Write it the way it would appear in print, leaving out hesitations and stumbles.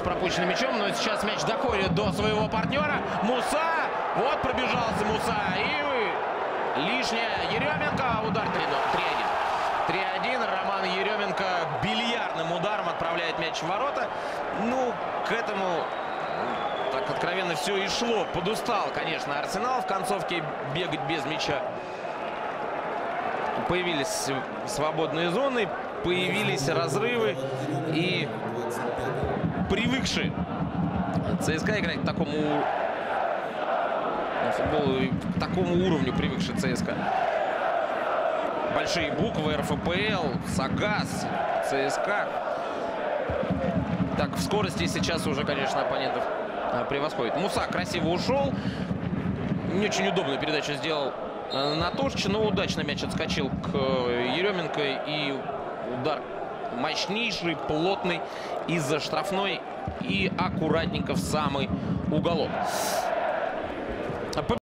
пропущенным мячом. Но сейчас мяч доходит до своего партнера. Муса. Вот пробежался Муса. И лишняя. Еременко. Удар 3-1. 3-1. Роман Еременко бильярдным ударом отправляет мяч в ворота. Ну, к этому так откровенно все и шло. Подустал, конечно, Арсенал в концовке бегать без мяча. Появились свободные зоны, появились разрывы. И привыкший ЦСКА играть к такому футболу, к такому уровню привыкший ЦСКА. Большие буквы: РФПЛ, Сагаз, ЦСКА. Так, в скорости сейчас уже, конечно, оппонентов превосходит. Муса красиво ушел. Не очень удобную передачу сделал на Тошича, но удачно мяч отскочил к Еременко. И удар мощнейший, плотный из-за штрафной. И аккуратненько в самый уголок.